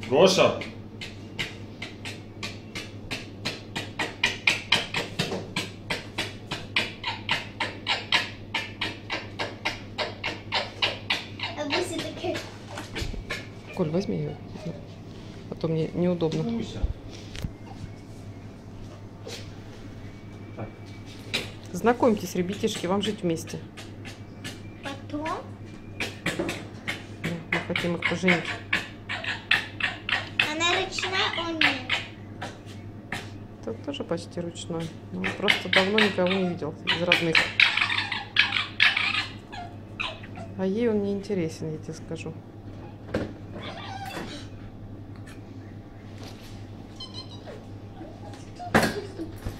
Гоша! Коль, возьми ее. А то мне неудобно. Так. Знакомьтесь, ребятишки, вам жить вместе. Потом? Да, мы хотим их поженить. Она ручная, он нет. Это тоже почти ручной. Ну, просто давно никого не видел из родных. А ей он не интересен, я тебе скажу.